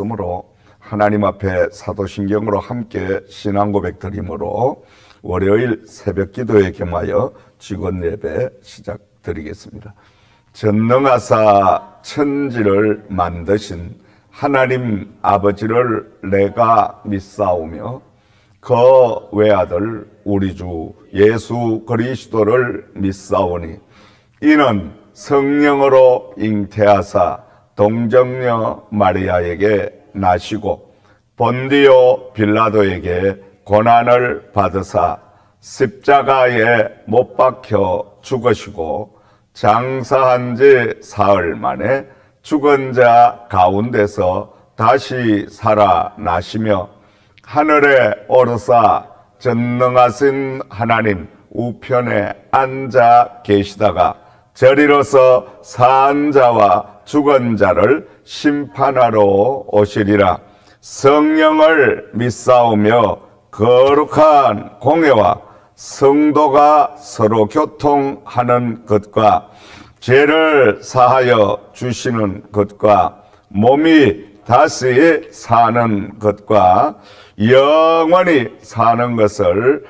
말씀으로 하나님 앞에 사도신경으로 함께 신앙고백 드림으로 월요일 새벽기도에 겸하여 직원 예배 시작드리겠습니다. 전능하사 천지를 만드신 하나님 아버지를 내가 믿사오며 그 외아들 우리 주 예수 그리스도를 믿사오니 이는 성령으로 잉태하사 동정녀 마리아에게 나시고 본디오 빌라도에게 고난을 받으사 십자가에 못 박혀 죽으시고 장사한 지 사흘 만에 죽은 자 가운데서 다시 살아나시며 하늘에 오르사 전능하신 하나님 우편에 앉아 계시다가 저리로서 산 자와 죽은 자를 심판하러 오시리라. 성령을 믿사오며 거룩한 공회와 성도가 서로 교통하는 것과 죄를 사하여 주시는 것과 몸이 다시 사는 것과 영원히 사는 것을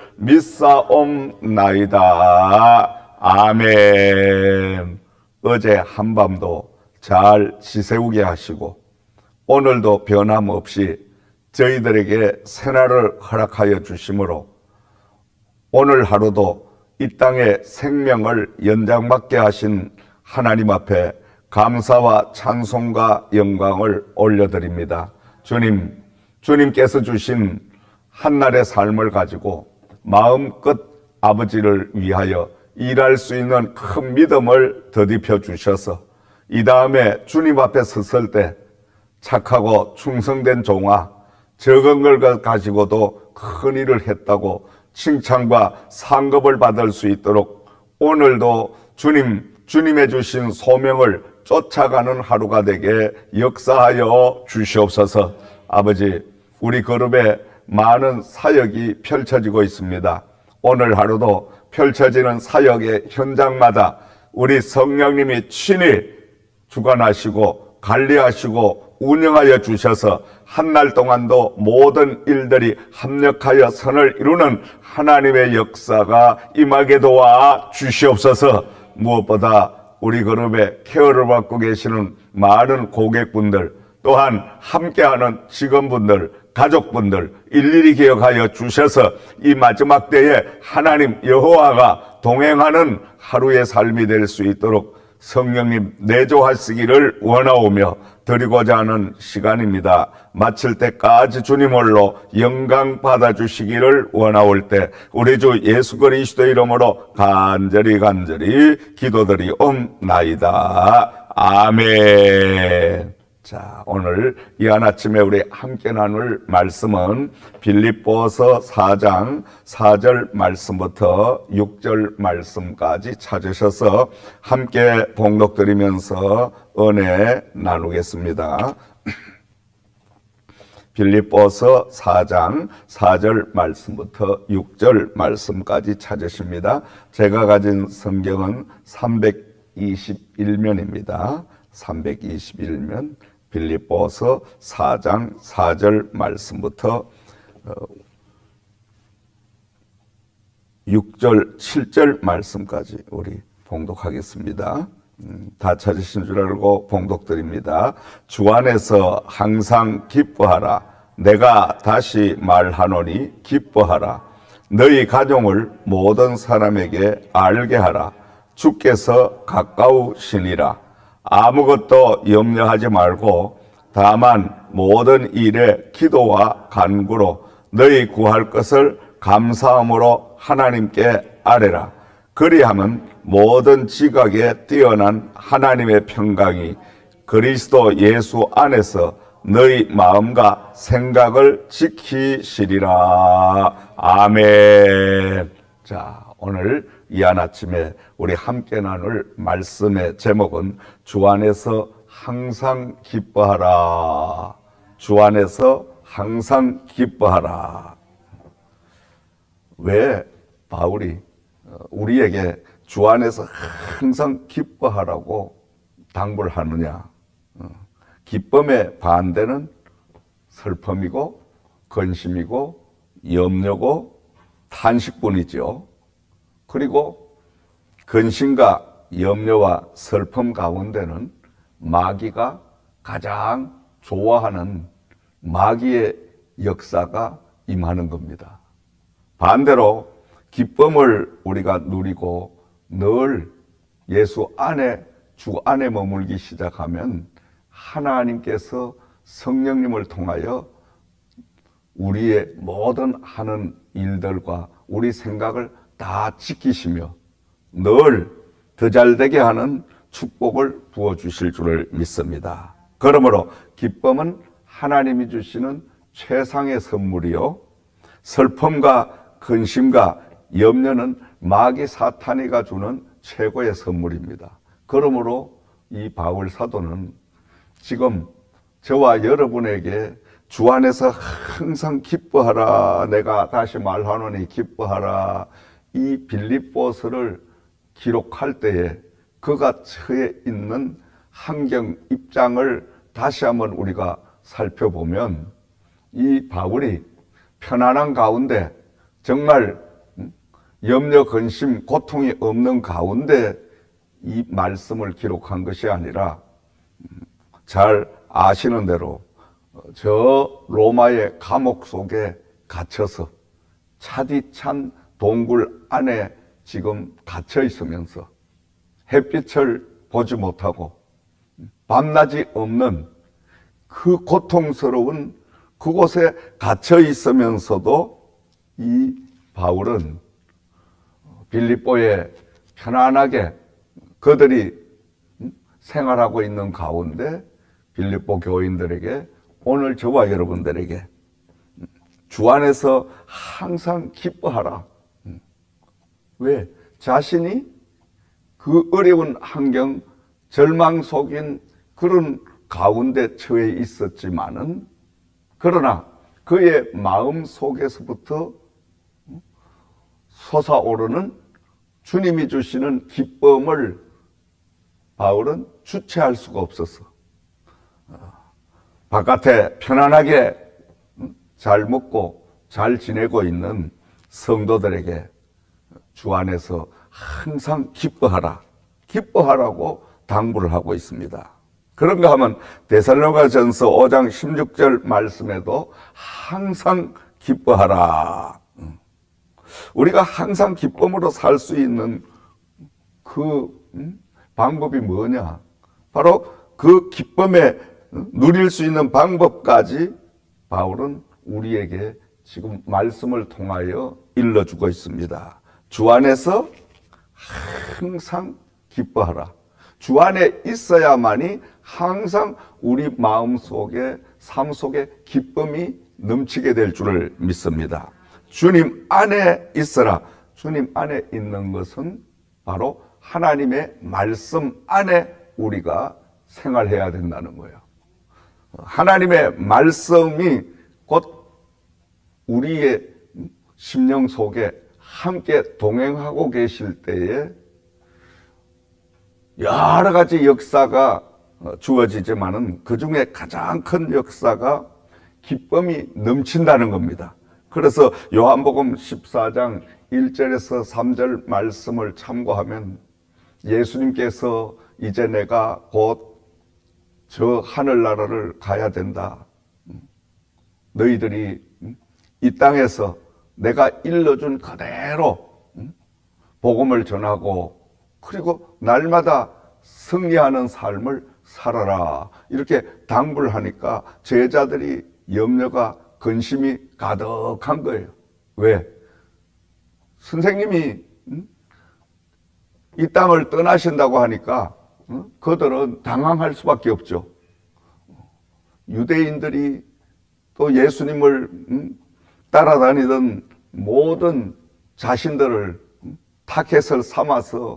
믿사옵나이다. 아멘. 어제 한밤도 잘 지새우게 하시고 오늘도 변함없이 저희들에게 새날을 허락하여 주심으로 오늘 하루도 이 땅의 생명을 연장받게 하신 하나님 앞에 감사와 찬송과 영광을 올려드립니다. 주님께서 주신 한날의 삶을 가지고 마음껏 아버지를 위하여 일할 수 있는 큰 믿음을 더딥혀 주셔서 이 다음에 주님 앞에 섰을 때 착하고 충성된 종아 적은 걸 가지고도 큰 일을 했다고 칭찬과 상급을 받을 수 있도록 오늘도 주님의 주신 소명을 쫓아가는 하루가 되게 역사하여 주시옵소서. 아버지, 우리 그룹에 많은 사역이 펼쳐지고 있습니다. 오늘 하루도 펼쳐지는 사역의 현장마다 우리 성령님이 친히 주관하시고 관리하시고 운영하여 주셔서 한날 동안도 모든 일들이 합력하여 선을 이루는 하나님의 역사가 임하게 도와 주시옵소서. 무엇보다 우리 그룹에 케어를 받고 계시는 많은 고객분들, 또한 함께하는 직원분들, 가족분들 일일이 기억하여 주셔서 이 마지막 때에 하나님 여호와가 동행하는 하루의 삶이 될 수 있도록 성령님 내조하시기를 원하오며 드리고자 하는 시간입니다. 마칠 때까지 주님 홀로 영광 받아주시기를 원하올 때 우리 주 예수 그리스도 이름으로 간절히 기도드리옵나이다. 아멘. 자, 오늘 이 한 아침에 우리 함께 나눌 말씀은 빌립보서 4장 4절 말씀부터 6절 말씀까지 찾으셔서 함께 봉독드리면서 은혜 나누겠습니다. 빌립보서 4장 4절 말씀부터 6절 말씀까지 찾으십니다. 제가 가진 성경은 321면입니다. 321면 빌립보서 4장 4절 말씀부터 6절 7절 말씀까지 우리 봉독하겠습니다. 다 찾으신 줄 알고 봉독드립니다. 주 안에서 항상 기뻐하라. 내가 다시 말하노니 기뻐하라. 너희 가정을 모든 사람에게 알게 하라. 주께서 가까우시니라. 아무것도 염려하지 말고 다만 모든 일에 기도와 간구로 너희 구할 것을 감사함으로 하나님께 아뢰라. 그리하면 모든 지각에 뛰어난 하나님의 평강이 그리스도 예수 안에서 너희 마음과 생각을 지키시리라. 아멘. 자, 오늘 이 한 아침에 우리 함께 나눌 말씀의 제목은 주 안에서 항상 기뻐하라. 주 안에서 항상 기뻐하라. 왜 바울이 우리에게 주 안에서 항상 기뻐하라고 당부를 하느냐? 기쁨의 반대는 슬픔이고 근심이고 염려고 탄식뿐이죠. 그리고 근심과 염려와 슬픔 가운데는 마귀가 가장 좋아하는 마귀의 역사가 임하는 겁니다. 반대로 기쁨을 우리가 누리고 늘 예수 안에, 주 안에 머물기 시작하면 하나님께서 성령님을 통하여 우리의 모든 하는 일들과 우리 생각을 다 지키시며 늘 더 잘되게 하는 축복을 부어주실 줄을 믿습니다. 그러므로 기쁨은 하나님이 주시는 최상의 선물이요, 슬픔과 근심과 염려는 마귀 사탄이가 주는 최고의 선물입니다. 그러므로 이 바울 사도는 지금 저와 여러분에게 주 안에서 항상 기뻐하라, 내가 다시 말하노니 기뻐하라, 이 빌립보서를 기록할 때에 그가 처해 있는 환경, 입장을 다시 한번 우리가 살펴보면 이 바울이 편안한 가운데, 정말 염려, 근심, 고통이 없는 가운데 이 말씀을 기록한 것이 아니라 잘 아시는 대로 저 로마의 감옥 속에 갇혀서 차디찬 동굴 안에 지금 갇혀 있으면서 햇빛을 보지 못하고 밤낮이 없는 그 고통스러운 그곳에 갇혀 있으면서도 이 바울은 빌립보에 편안하게 그들이 생활하고 있는 가운데 빌립보 교인들에게, 오늘 저와 여러분들에게 주 안에서 항상 기뻐하라. 왜? 자신이 그 어려운 환경, 절망 속인 그런 가운데 처해 있었지만은, 그러나 그의 마음 속에서부터 솟아오르는 주님이 주시는 기쁨을 바울은 주체할 수가 없었어. 바깥에 편안하게 잘 먹고 잘 지내고 있는 성도들에게 주 안에서 항상 기뻐하라, 기뻐하라고 당부를 하고 있습니다. 그런가 하면 데살로니가전서 5장 16절 말씀에도 항상 기뻐하라. 우리가 항상 기쁨으로 살 수 있는 그 방법이 뭐냐? 바로 그 기쁨에 누릴 수 있는 방법까지 바울은 우리에게 지금 말씀을 통하여 일러주고 있습니다. 주 안에서 항상 기뻐하라. 주 안에 있어야만이 항상 우리 마음 속에, 삶 속에 기쁨이 넘치게 될 줄을 믿습니다. 주님 안에 있어라. 주님 안에 있는 것은 바로 하나님의 말씀 안에 우리가 생활해야 된다는 거예요. 하나님의 말씀이 곧 우리의 심령 속에 함께 동행하고 계실 때에 여러 가지 역사가 주어지지만은 그 중에 가장 큰 역사가 기쁨이 넘친다는 겁니다. 그래서 요한복음 14장 1절에서 3절 말씀을 참고하면 예수님께서 이제 내가 곧 저 하늘나라를 가야 된다. 너희들이 이 땅에서 내가 일러준 그대로 복음을 전하고 그리고 날마다 승리하는 삶을 살아라. 이렇게 당부를 하니까 제자들이 염려가 근심이 가득한 거예요. 왜? 선생님이 이 땅을 떠나신다고 하니까 그들은 당황할 수밖에 없죠. 유대인들이 또 예수님을 따라다니던 모든 자신들을 타겟을 삼아서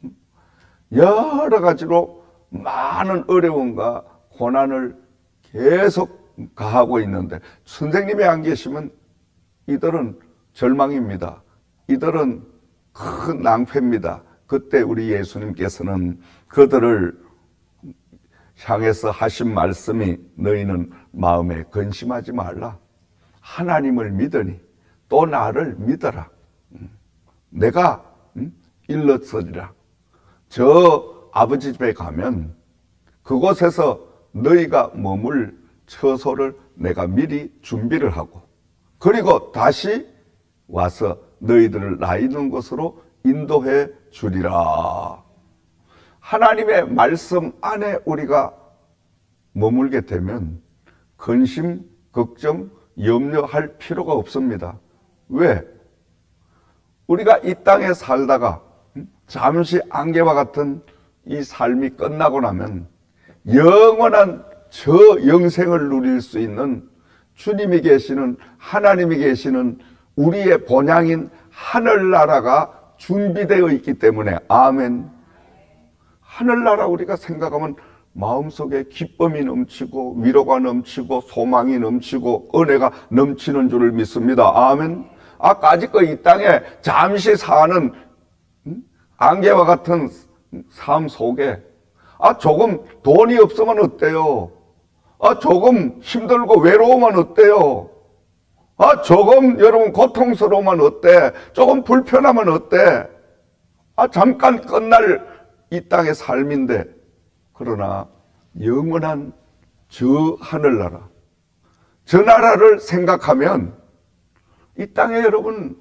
여러 가지로 많은 어려움과 고난을 계속 가하고 있는데 선생님이 안 계시면 이들은 절망입니다. 이들은 큰 낭패입니다. 그때 우리 예수님께서는 그들을 향해서 하신 말씀이 너희는 마음에 근심하지 말라. 하나님을 믿으니 또 나를 믿어라. 내가 일렀으리라. 저 아버지 집에 가면 그곳에서 너희가 머물 처소를 내가 미리 준비를 하고 그리고 다시 와서 너희들을 나 있는 곳으로 인도해 주리라. 하나님의 말씀 안에 우리가 머물게 되면 근심, 걱정, 염려할 필요가 없습니다. 왜? 우리가 이 땅에 살다가 잠시 안개와 같은 이 삶이 끝나고 나면 영원한 저 영생을 누릴 수 있는 주님이 계시는, 하나님이 계시는 우리의 본향인 하늘나라가 준비되어 있기 때문에, 아멘. 하늘나라 우리가 생각하면 마음속에 기쁨이 넘치고 위로가 넘치고 소망이 넘치고 은혜가 넘치는 줄을 믿습니다. 아멘. 아까짓거 이 땅에 잠시 사는 안개와 같은 삶 속에 조금 돈이 없으면 어때요? 조금 힘들고 외로우면 어때요? 조금 여러분 고통스러우면 어때? 조금 불편하면 어때? 잠깐 끝날 이 땅의 삶인데, 그러나 영원한 저 하늘나라, 저 나라를 생각하면 이 땅에 여러분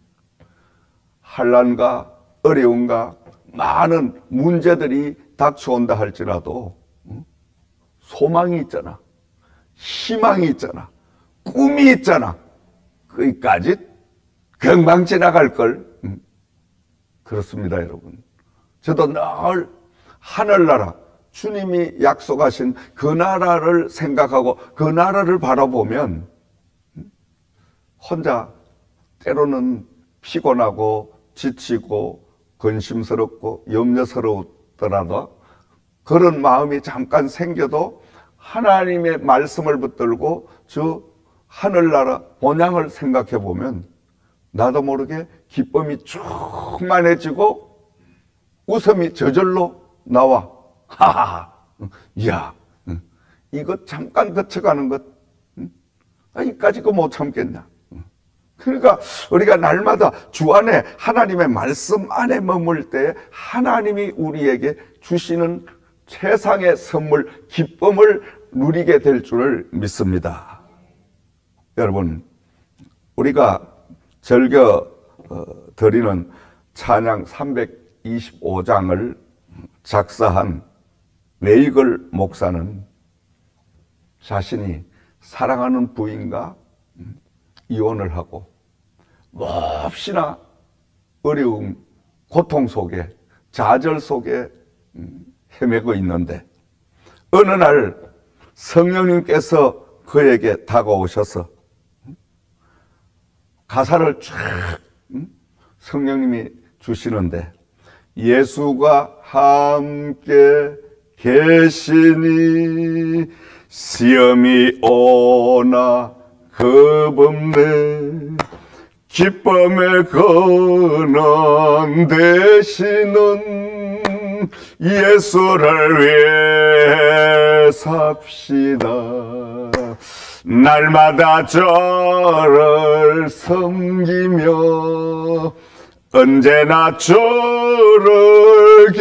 환난과 어려움과 많은 문제들이 닥쳐온다 할지라도 소망이 있잖아, 희망이 있잖아, 꿈이 있잖아. 거기까지 금방 지나갈 걸. 그렇습니다, 여러분. 저도 늘 하늘나라, 주님이 약속하신 그 나라를 생각하고 그 나라를 바라보면 혼자 때로는 피곤하고 지치고 근심스럽고 염려스러웠더라도 그런 마음이 잠깐 생겨도 하나님의 말씀을 붙들고 저 하늘나라 본향을 생각해 보면 나도 모르게 기쁨이 충만해지고 웃음이 저절로 나와. 하하, 야, 이거 잠깐 거쳐가는 것, 이까지 거 못 참겠냐. 그러니까 우리가 날마다 주 안에 하나님의 말씀 안에 머물 때 하나님이 우리에게 주시는 최상의 선물, 기쁨을 누리게 될 줄을 믿습니다. 여러분, 우리가 즐겨 드리는 찬양 325장을 작사한 웨이글 목사는 자신이 사랑하는 부인과 이혼을 하고 몹시나 어려움, 고통 속에, 좌절 속에 헤매고 있는데 어느 날 성령님께서 그에게 다가오셔서 가사를 쫙 성령님이 주시는데, 예수가 함께 계시니 시험이 오나 겁없네, 기쁨의 근원 되시는 예수를 위해 삽시다. 날마다 저를 섬기며 언제나 저를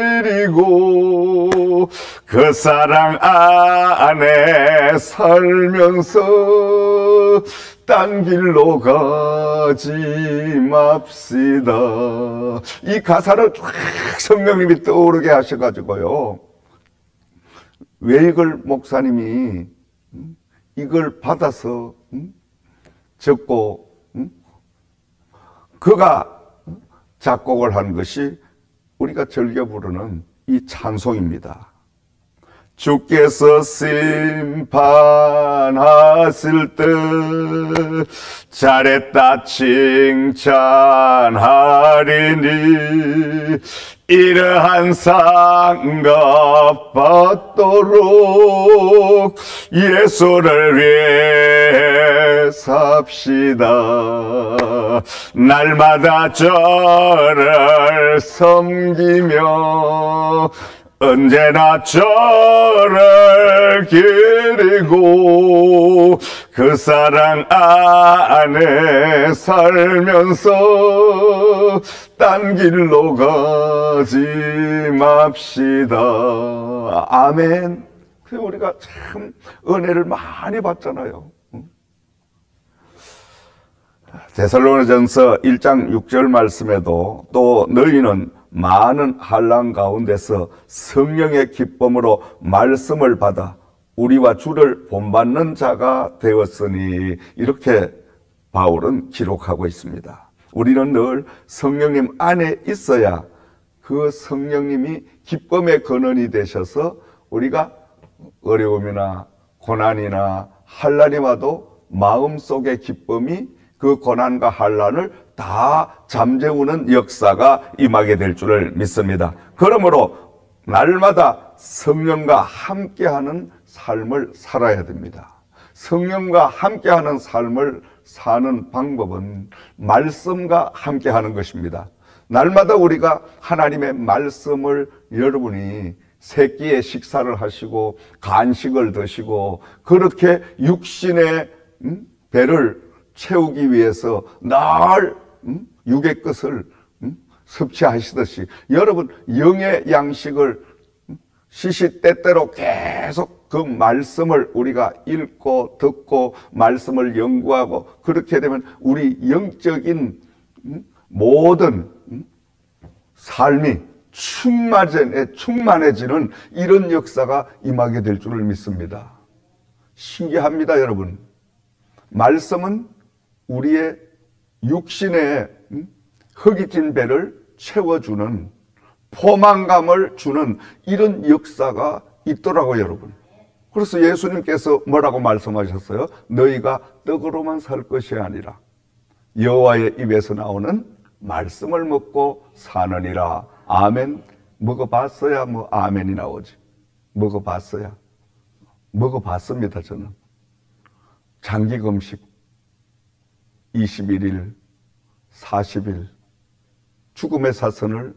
기리고 그 사랑 안에 살면서 딴 길로 가지 맙시다. 이 가사를 쫙 성령님이 떠오르게 하셔가지고요, 웨이글 목사님이 이걸 받아서 적고 그가 작곡을 한 것이 우리가 즐겨 부르는 이 찬송입니다. 주께서 심판하실 때 잘했다 칭찬하리니 이러한 상급 받도록 예수를 위해 삽시다. 날마다 저를 섬기며 언제나 저를 기리고 그 사랑 안에 살면서 딴 길로 가지 맙시다. 아멘. 우리가 참 은혜를 많이 받잖아요. 데살로니가전서 1장 6절 말씀에도 또 너희는 많은 환난 가운데서 성령의 기쁨으로 말씀을 받아 우리와 주를 본받는 자가 되었으니, 이렇게 바울은 기록하고 있습니다. 우리는 늘 성령님 안에 있어야 그 성령님이 기쁨의 근원이 되셔서 우리가 어려움이나 고난이나 환난이 와도 마음속의 기쁨이 그 고난과 환난을 다 잠재우는 역사가 임하게 될 줄을 믿습니다. 그러므로 날마다 성령과 함께하는 삶을 살아야 됩니다. 성령과 함께하는 삶을 사는 방법은 말씀과 함께하는 것입니다. 날마다 우리가 하나님의 말씀을, 여러분이 세 끼의 식사를 하시고 간식을 드시고 그렇게 육신의 배를 채우기 위해서 늘 육의 것을 섭취하시듯이 여러분 영의 양식을 시시때때로 계속 그 말씀을 우리가 읽고 듣고 말씀을 연구하고, 그렇게 되면 우리 영적인 모든 삶이 충만해지는 이런 역사가 임하게 될 줄을 믿습니다. 신기합니다, 여러분. 말씀은 우리의 육신의 허기진 배를 채워주는, 포만감을 주는 이런 역사가 있더라고요, 여러분. 그래서 예수님께서 뭐라고 말씀하셨어요? 너희가 떡으로만 살 것이 아니라 여호와의 입에서 나오는 말씀을 먹고 사느니라. 아멘. 먹어봤어야 뭐 아멘이 나오지. 먹어봤어야. 먹어봤습니다, 저는. 장기 금식 21일, 40일, 죽음의 사선을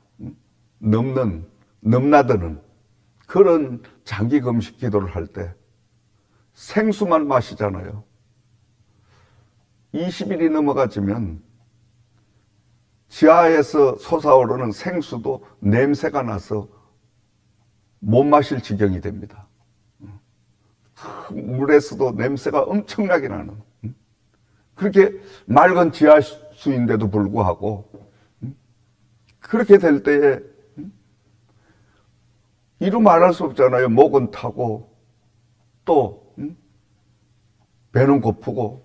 넘나드는 그런 장기 금식 기도를 할 때 생수만 마시잖아요. 20일이 넘어가지면 지하에서 솟아오르는 생수도 냄새가 나서 못 마실 지경이 됩니다. 물에서도 냄새가 엄청나게 나는, 그렇게 맑은 지하수인데도 불구하고 그렇게 될 때에 이루 말할 수 없잖아요. 목은 타고 또 배는 고프고,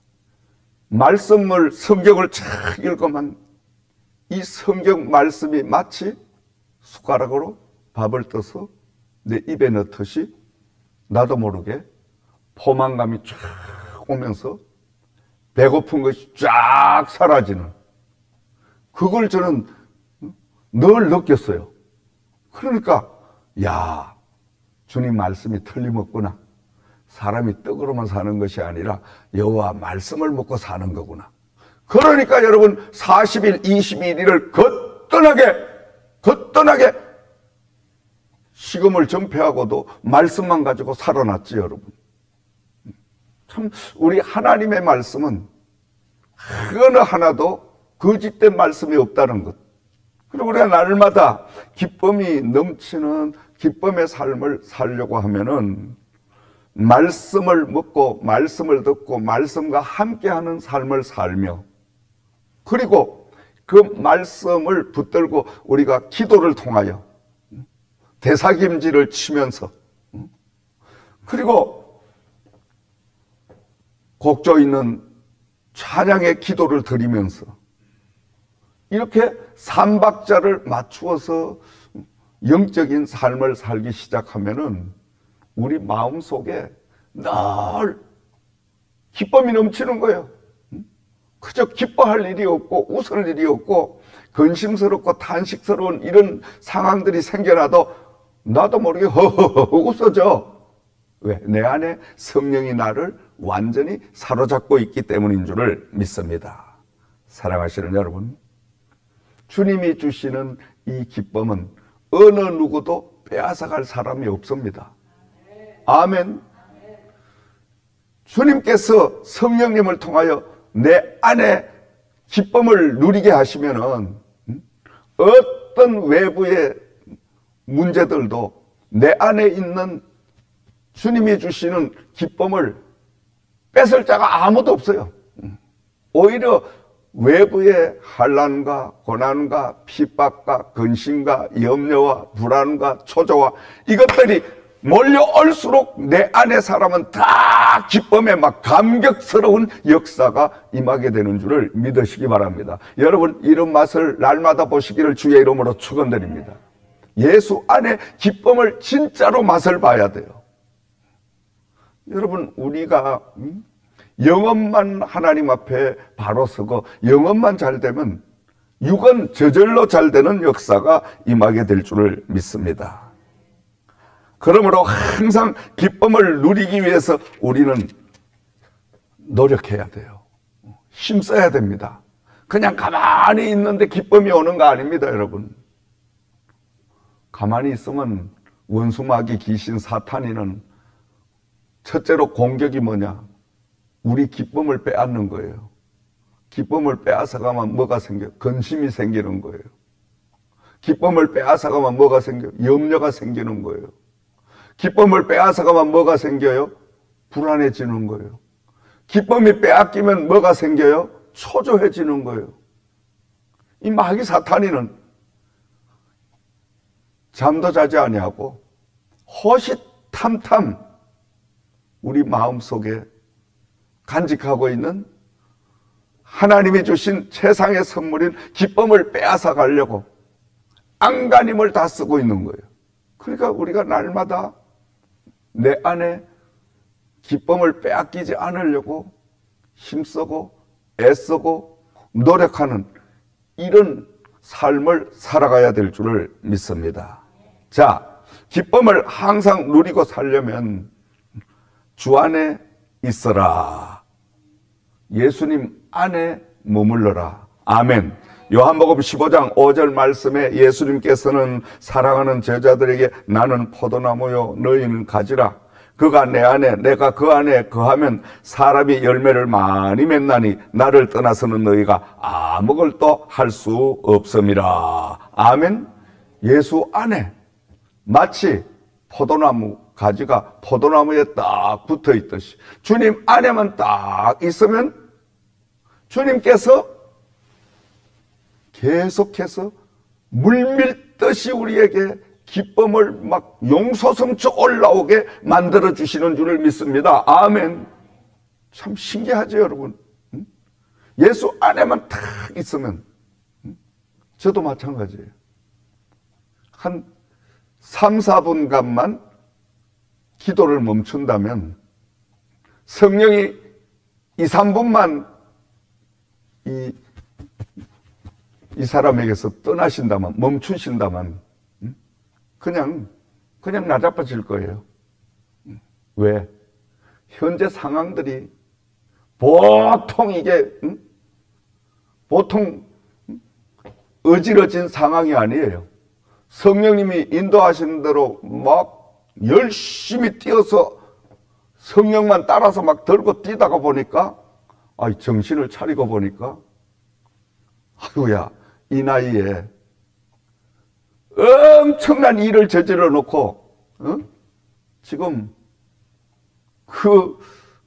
말씀을, 성경을 쫙 읽으면 이 성경 말씀이 마치 숟가락으로 밥을 떠서 내 입에 넣듯이 나도 모르게 포만감이 쫙 오면서 배고픈 것이 쫙 사라지는, 그걸 저는 늘 느꼈어요. 그러니까 야, 주님 말씀이 틀림없구나. 사람이 떡으로만 사는 것이 아니라 여호와 말씀을 먹고 사는 거구나. 그러니까 여러분 40일, 21일을 거뜬하게 식음을 전폐하고도 말씀만 가지고 살아났지, 여러분. 참 우리 하나님의 말씀은 어느 하나도 거짓된 말씀이 없다는 것. 그리고 우리가 날마다 기쁨이 넘치는 기쁨의 삶을 살려고 하면은 말씀을 먹고 말씀을 듣고 말씀과 함께하는 삶을 살며, 그리고 그 말씀을 붙들고 우리가 기도를 통하여 대사김질을 치면서, 그리고 곡조 있는 찬양의 기도를 드리면서 이렇게 삼박자를 맞추어서 영적인 삶을 살기 시작하면은 우리 마음속에 늘 기쁨이 넘치는 거예요. 그저 기뻐할 일이 없고 웃을 일이 없고 근심스럽고 탄식스러운 이런 상황들이 생겨나도 나도 모르게 허허허 웃어져. 왜? 내 안에 성령이 나를 완전히 사로잡고 있기 때문인 줄을 믿습니다. 사랑하시는 여러분, 주님이 주시는 이 기쁨은 어느 누구도 빼앗아갈 사람이 없습니다. 아멘. 주님께서 성령님을 통하여 내 안에 기쁨을 누리게 하시면은 어떤 외부의 문제들도 내 안에 있는 주님이 주시는 기쁨을 뺏을 자가 아무도 없어요. 오히려 외부의 환난과 고난과 핍박과 근심과 염려와 불안과 초조와 이것들이 몰려올수록 내 안의 사람은 다 기쁨에 막 감격스러운 역사가 임하게 되는 줄을 믿으시기 바랍니다. 여러분, 이런 맛을 날마다 보시기를 주의 이름으로 축원드립니다. 예수 안에 기쁨을 진짜로 맛을 봐야 돼요. 여러분, 우리가 영혼만 하나님 앞에 바로 서고 영혼만 잘 되면 육은 저절로 잘 되는 역사가 임하게 될 줄을 믿습니다. 그러므로 항상 기쁨을 누리기 위해서 우리는 노력해야 돼요. 힘써야 됩니다. 그냥 가만히 있는데 기쁨이 오는 거 아닙니다, 여러분. 가만히 있으면 원수마귀 귀신 사탄이는 첫째로 공격이 뭐냐? 우리 기쁨을 빼앗는 거예요. 기쁨을 빼앗아가면 뭐가 생겨요? 근심이 생기는 거예요. 기쁨을 빼앗아가면 뭐가 생겨요? 염려가 생기는 거예요. 기쁨을 빼앗아가면 뭐가 생겨요? 불안해지는 거예요. 기쁨이 빼앗기면 뭐가 생겨요? 초조해지는 거예요. 이 마귀 사탄이는 잠도 자지 아니하고 호시탐탐 우리 마음속에 간직하고 있는 하나님이 주신 최상의 선물인 기쁨을 빼앗아 가려고 안간힘을 다 쓰고 있는 거예요. 그러니까 우리가 날마다 내 안에 기쁨을 빼앗기지 않으려고 힘쓰고 애쓰고 노력하는 이런 삶을 살아가야 될 줄을 믿습니다. 자, 기쁨을 항상 누리고 살려면 주 안에 있어라. 예수님 안에 머물러라. 아멘. 요한복음 15장 5절 말씀에 예수님께서는 사랑하는 제자들에게 나는 포도나무요 너희는 가지라. 그가 내 안에 내가 그 안에 거하면 사람이 열매를 많이 맺나니 나를 떠나서는 너희가 아무것도 할 수 없음이라. 아멘. 예수 안에 마치 포도나무 가지가 포도나무에 딱 붙어 있듯이 주님 안에만 딱 있으면 주님께서 계속해서 물밀듯이 우리에게 기쁨을 막 용솟음쳐 올라오게 만들어 주시는 줄을 믿습니다. 아멘. 참 신기하죠, 여러분. 예수 안에만 딱 있으면 저도 마찬가지예요. 한 3, 4분간만 기도를 멈춘다면 성령이 2, 3분만 이 사람에게서 떠나신다면, 멈추신다면 그냥 나자빠질 거예요. 왜? 현재 상황들이 보통 이게 보통 어지러진 상황이 아니에요. 성령님이 인도하시는 대로 막 열심히 뛰어서 성령만 따라서 막 들고 뛰다가 보니까 정신을 차리고 보니까 아이고야, 이 나이에 엄청난 일을 저질러 놓고 지금 그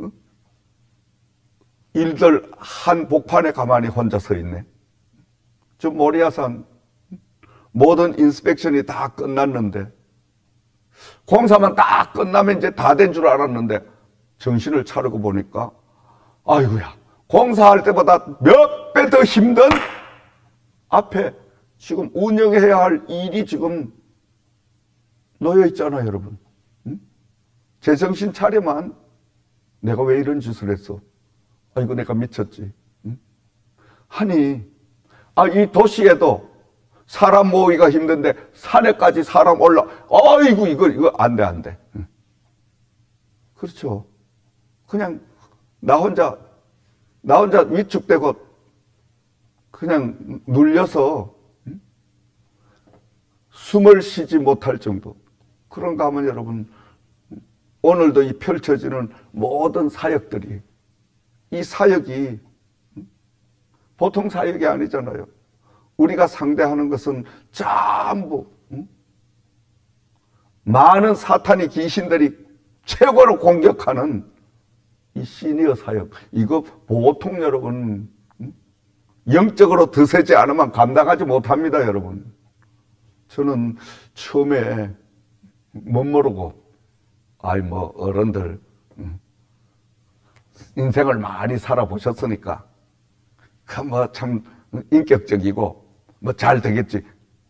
일들 한 복판에 가만히 혼자 서 있네. 저 모리아산 모든 인스펙션이 다 끝났는데 공사만 딱 끝나면 이제 다 된 줄 알았는데 정신을 차리고 보니까 아이고야, 공사할 때보다 몇 배 더 힘든 앞에 지금 운영해야 할 일이 지금 놓여 있잖아요, 여러분. 제 정신 차려만 내가 왜 이런 짓을 했어? 이거 내가 미쳤지. 아니, 이 도시에도 사람 모으기가 힘든데 산에까지 사람 아이고 이거 안 돼. 그렇죠. 그냥 나 혼자 위축되고 그냥 눌려서 숨을 쉬지 못할 정도. 그런가 하면 여러분, 오늘도 이 펼쳐지는 모든 사역들이, 이 사역이 보통 사역이 아니잖아요. 우리가 상대하는 것은 전부 많은 사탄이 귀신들이 최고로 공격하는 이 시니어 사역. 이거 보통 여러분 영적으로 드세지 않으면 감당하지 못합니다, 여러분. 저는 처음에 못 모르고 어른들 인생을 많이 살아보셨으니까 참 인격적이고 잘 되겠지.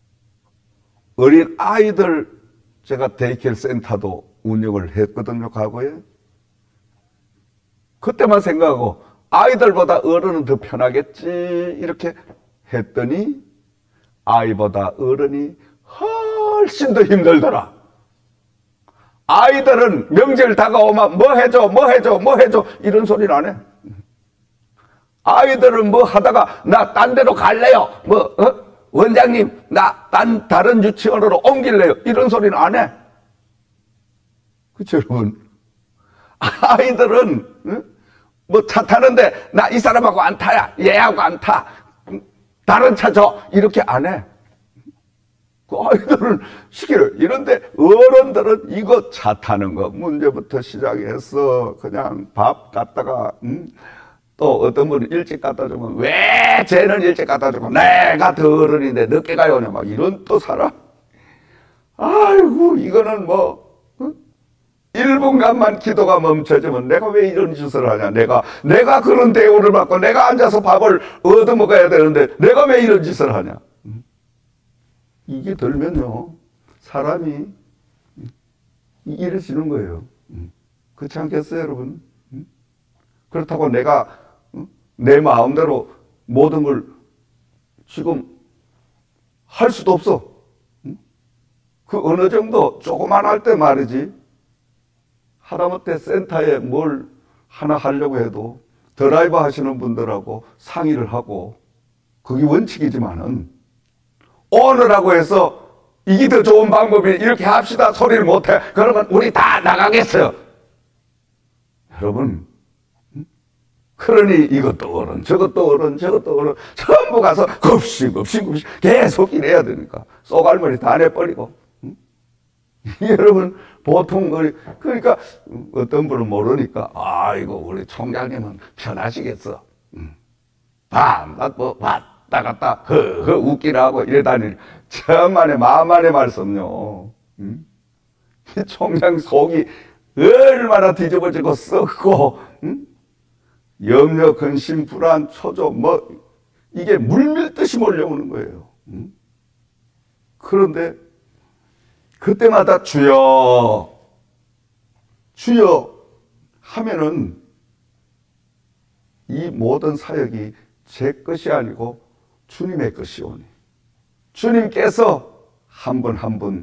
어린 아이들 제가 데이케어 센터도 운영을 했거든요, 과거에. 그때만 생각하고 아이들보다 어른은 더 편하겠지 이렇게 했더니 아이보다 어른이 훨씬 더 힘들더라. 아이들은 명절 다가오면 뭐 해줘 이런 소리를 안 해. 아이들은 뭐 하다가 나 딴 데로 갈래요. 원장님 나 다른 유치원으로 옮길래요. 이런 소리는 안 해. 그렇죠, 여러분? 아이들은 뭐 차 타는데 나 이 사람하고 안 타야. 얘하고 안 타. 다른 차 줘. 이렇게 안 해. 그 아이들은 시키려. 이런데 어른들은 이거 차 타는 거 문제부터 시작해서 그냥 밥 갖다가 또 어떤 분은 일찍 갖다 주면 왜 쟤는 일찍 갖다 주고 내가 더 어른인데 늦게 가요. 막 이런 또 사람. 아이고 이거는 뭐 1분간만 기도가 멈춰지면 내가 왜 이런 짓을 하냐. 내가 그런 대우를 받고 내가 앉아서 밥을 얻어먹어야 되는데 내가 왜 이런 짓을 하냐. 이게 들면요 사람이 이래지는 거예요. 그렇지 않겠어요, 여러분? 그렇다고 내가 내 마음대로 모든 걸 지금 할 수도 없어. 그 어느 정도 조그만 할 때 말이지. 하다못해 센터에 뭘 하나 하려고 해도 드라이브 하시는 분들하고 상의를 하고 그게 원칙이지만은 오늘하고 해서 이게 더 좋은 방법이 이렇게 합시다 소리를 못해. 그러면 우리 다 나가겠어요. 여러분, 그러니 이것도 어른 저것도 어른 전부 가서 급식 계속 일해야 되니까 쏘갈머리 다 내버리고. 여러분 보통 그러니까 어떤 분은 모르니까 아이고 우리 총장님은 편하시겠어. 밤낮 왔다 갔다 허허 웃기라고 이래다니 천만의 만만의 말씀요. 이 총장 속이 얼마나 뒤집어지고 썩고 염려 근심 불안 초조 이게 물밀듯이 몰려오는 거예요. 그런데 그때마다 주여 하면은 이 모든 사역이 제 것이 아니고 주님의 것이오니 주님께서 한 분 한 분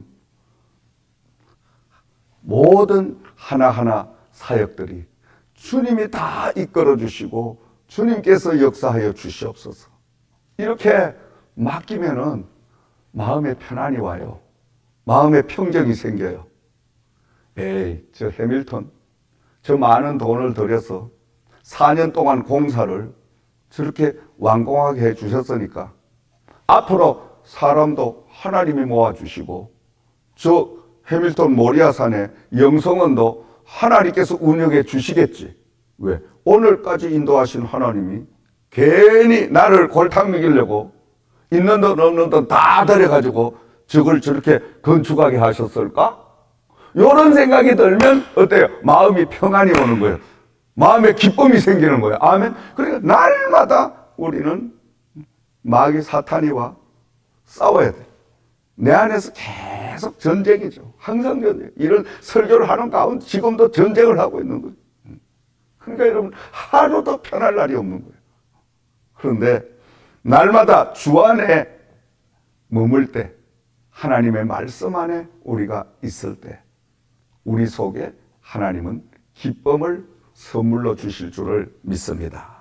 모든 하나하나 사역들이 주님이 다 이끌어 주시고 주님께서 역사하여 주시옵소서. 이렇게 맡기면은 마음의 편안이 와요. 마음의 평정이 생겨요. 저 해밀턴 저 많은 돈을 들여서 4년 동안 공사를 저렇게 완공하게 해 주셨으니까 앞으로 사람도 하나님이 모아주시고 저 해밀턴 모리아산의 영성원도 하나님께서 운영해 주시겠지. 왜? 오늘까지 인도하신 하나님이 괜히 나를 골탕 먹이려고 있는 돈 없는 돈 다 들여가지고 저걸 저렇게 건축하게 하셨을까? 이런 생각이 들면 어때요? 마음이 평안이 오는 거예요. 마음에 기쁨이 생기는 거예요. 아멘. 그러니까 날마다 우리는 마귀 사탄이와 싸워야 돼. 내 안에서 계속 전쟁이죠. 항상 전쟁. 이런 설교를 하는 가운데 지금도 전쟁을 하고 있는 거예요. 그러니까 여러분 하루도 편할 날이 없는 거예요. 그런데 날마다 주 안에 머물 때 하나님의 말씀 안에 우리가 있을 때 우리 속에 하나님은 기쁨을 선물로 주실 줄을 믿습니다.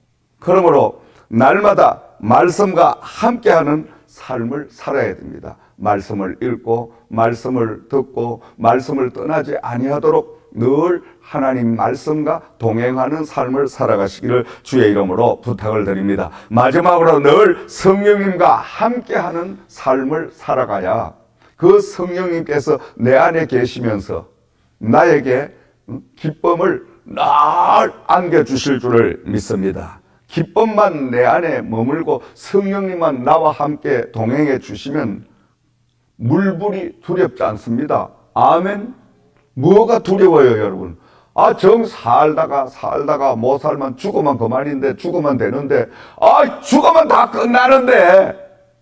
그러므로 날마다 말씀과 함께하는 삶을 살아야 됩니다. 말씀을 읽고 말씀을 듣고 말씀을 떠나지 아니하도록 늘 하나님 말씀과 동행하는 삶을 살아가시기를 주의 이름으로 부탁을 드립니다. 마지막으로 늘 성령님과 함께하는 삶을 살아가야 그 성령님께서 내 안에 계시면서 나에게 기쁨을 늘 안겨주실 줄을 믿습니다. 기쁨만 내 안에 머물고 성령님만 나와 함께 동행해 주시면 물불이 두렵지 않습니다. 아멘. 뭐가 두려워요, 여러분? 정 살다가 못 살면 죽으면 그만인데, 죽으면 되는데, 죽으면 다 끝나는데,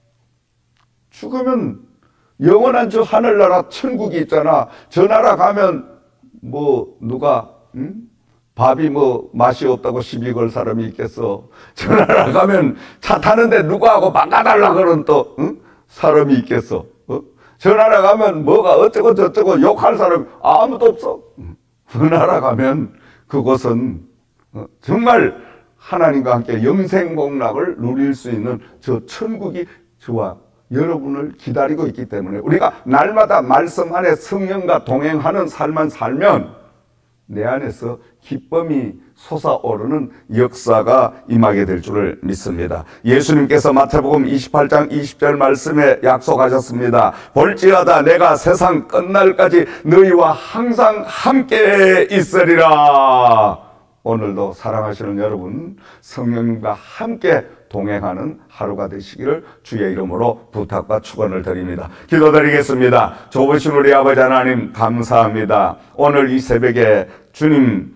죽으면 영원한 저 하늘나라 천국이 있잖아. 저 나라 가면 누가 밥이 맛이 없다고 시비 걸 사람이 있겠어. 저 나라 가면 차 타는데 누구하고 바꿔달라 그런 또 사람이 있겠어. 저 나라 가면 뭐가 어쩌고 저쩌고 욕할 사람이 아무도 없어. 그 나라 가면 그곳은 정말 하나님과 함께 영생복락을 누릴 수 있는 저 천국이 저와 여러분을 기다리고 있기 때문에 우리가 날마다 말씀 안에 성령과 동행하는 삶만 살면 내 안에서 기쁨이 솟아오르는 역사가 임하게 될 줄을 믿습니다. 예수님께서 마태복음 28장 20절 말씀에 약속하셨습니다. 볼지어다 내가 세상 끝날까지 너희와 항상 함께 있으리라. 오늘도 사랑하시는 여러분, 성령님과 함께 동행하는 하루가 되시기를 주의 이름으로 부탁과 축원을 드립니다. 기도드리겠습니다. 좋으신 우리 아버지 하나님 감사합니다. 오늘 이 새벽에 주님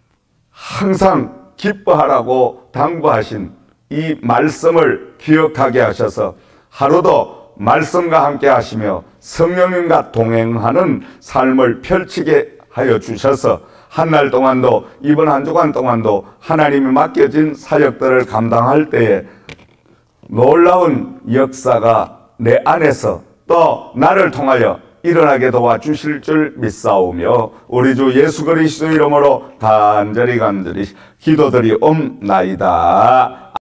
항상 기뻐하라고 당부하신 이 말씀을 기억하게 하셔서 하루도 말씀과 함께 하시며 성령님과 동행하는 삶을 펼치게 하여 주셔서 한 날 동안도 이번 한 주간 동안도 하나님이 맡겨진 사역들을 감당할 때에 놀라운 역사가 내 안에서 또 나를 통하여 일어나게 도와주실 줄 믿사오며 우리 주 예수 그리스도 이름으로 간절히 기도드리옵나이다.